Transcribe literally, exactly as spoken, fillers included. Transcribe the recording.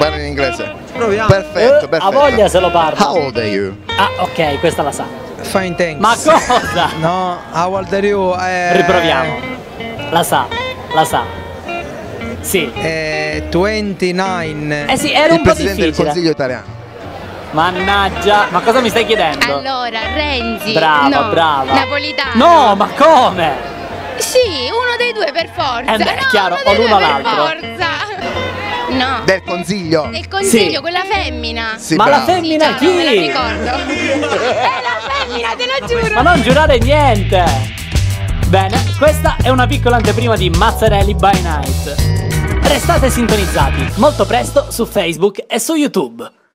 parla in inglese. Proviamo. Perfetto, Eh, perfetto. ha voglia se lo parla. How old are you? Ah, ok, questa la sa. Fine, thanks. Ma cosa? No, how old are you? Eh, Riproviamo. La sa, la sa. Sì. Eh, ventinove. Eh sì, era Il un po' presidente del difficile. Consiglio italiano. Mannaggia, ma cosa mi stai chiedendo? Allora, Renzi. Brava, no. brava. Napolitano. No, ma come? Sì, uno dei due per forza. Eh beh, è no, chiaro, uno o dei l'uno o due per l'altro. forza. No. Del Consiglio. Del consiglio, Sì. quella femmina. Sì, Ma la bravo. femmina Sì, già, me la chi? ricordo. È la femmina, te lo giuro. Ma non giurare niente. Bene, questa è una piccola anteprima di Mazzarelli by Night. Restate sintonizzati, molto presto su Facebook e su YouTube.